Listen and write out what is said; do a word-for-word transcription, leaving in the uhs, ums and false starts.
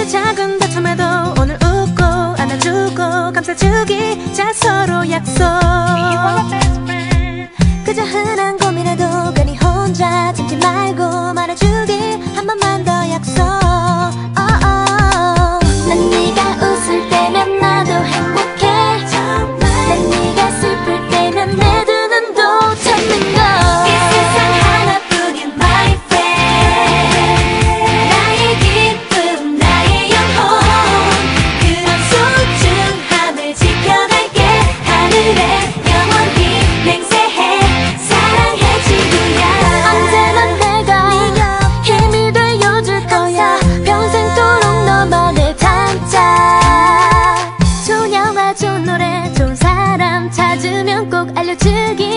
작은 다툼에도 오늘 웃고 안아주고 감싸주기 자 서로 약속 그저 흔한 고민에도 괜히 혼자 참지 말고 말해주기 한 번만 더 약속 oh, oh. 난 네가 웃을 때면 나도 행복해 난 네가 슬플 때면 내 두 눈도 찾는 거 이 세상 하나뿐인 my friend 나의 기쁨 나의 영혼 그런 소중함을 지켜갈게 하늘에 영원히 맹세해 사랑해 지구야 언제나 내가 힘이 되어줄 거야 평생도록 너만의 단짝 좋은 영화 좋은 노래 좋은 사람 찾으면 꼭 알려주기